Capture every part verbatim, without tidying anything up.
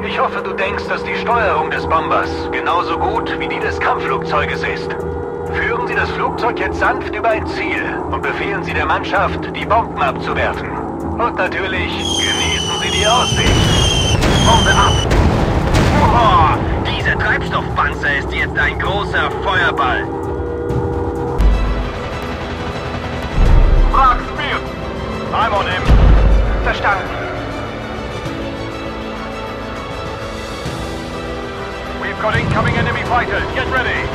Ich hoffe, du denkst, dass die Steuerung des Bombers genauso gut wie die des Kampfflugzeuges ist. Führen Sie das Flugzeug jetzt sanft über ein Ziel und befehlen Sie der Mannschaft, die Bomben abzuwerfen. Und natürlich genießen Sie die Aussicht. Bombe ab! Oh, dieser Treibstoffpanzer ist jetzt ein großer Feuerball. Frag Spears! I'm on him. Verstanden. We've got incoming enemy fighters. Get ready.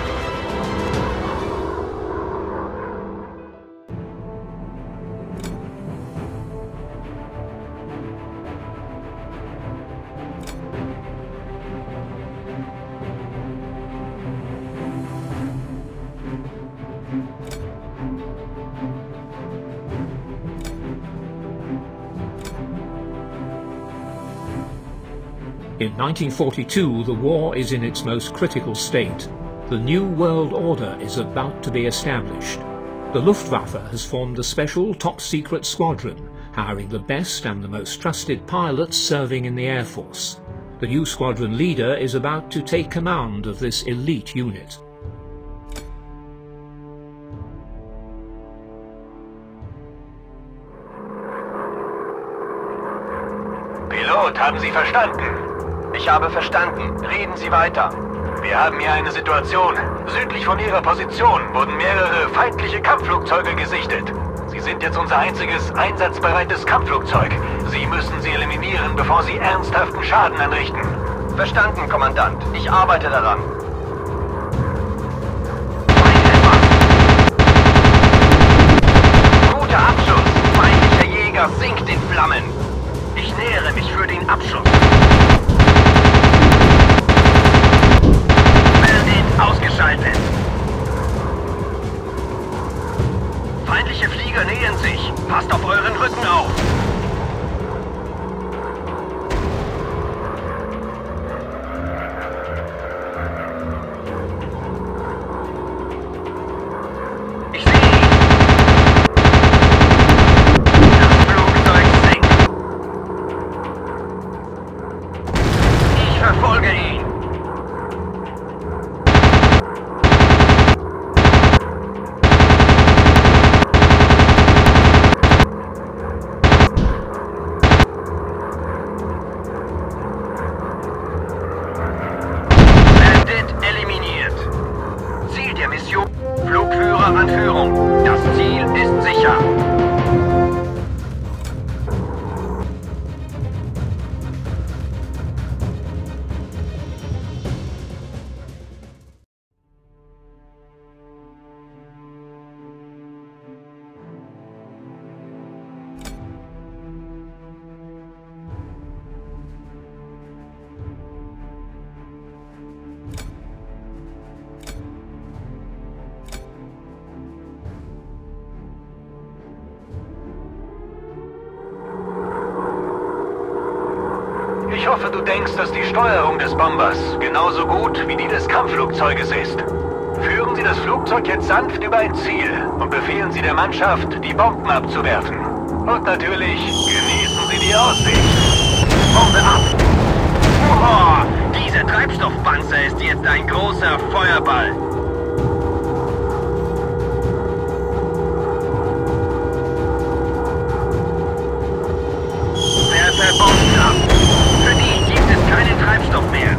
In nineteen forty-two, the war is in its most critical state. The New World Order is about to be established. The Luftwaffe has formed a special top-secret squadron, hiring the best and the most trusted pilots serving in the Air Force. The new squadron leader is about to take command of this elite unit. Pilot, haben Sie verstanden? Ich habe verstanden. Reden Sie weiter. Wir haben hier eine Situation. Südlich von Ihrer Position wurden mehrere feindliche Kampfflugzeuge gesichtet. Sie sind jetzt unser einziges einsatzbereites Kampfflugzeug. Sie müssen sie eliminieren, bevor sie ernsthaften Schaden anrichten. Verstanden, Kommandant. Ich arbeite daran. Guter Abschuss. Feindlicher Jäger sinkt in Flammen. Ich nähere mich für den Abschuss. Ausgeschaltet. Feindliche Flieger nähern sich. Passt auf euren Rücken auf. Ich sehe ihn. Das Flugzeug sinkt. Ich verfolge ihn. Flugführer an Führung. Das Ziel ist sicher. Ich hoffe, du denkst, dass die Steuerung des Bombers genauso gut wie die des Kampfflugzeuges ist. Führen Sie das Flugzeug jetzt sanft über ein Ziel und befehlen Sie der Mannschaft, die Bomben abzuwerfen. Und natürlich genießen Sie die Aussicht. Bombe ab! Oh, dieser Treibstoffpanzer ist jetzt ein großer Feuerball. Werfe Bomben ab! Für die gibt es keinen Treibstoff mehr.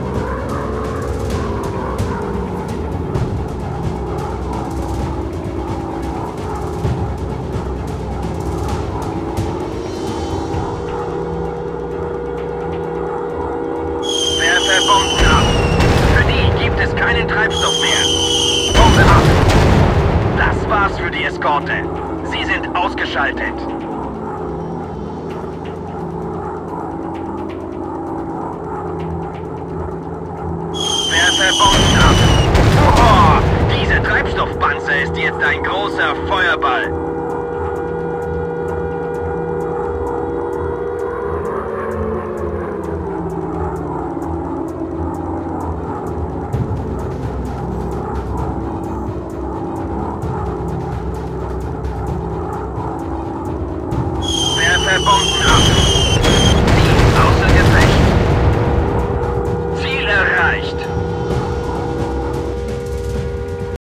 Werfe Bomben ab. Für die gibt es keinen Treibstoff mehr. Bombe ab. Das war's für die Eskorte. Sie sind ausgeschaltet. Werfe Bomben ab. Oh, dieser Treibstoffpanzer ist jetzt ein großer Feuerball.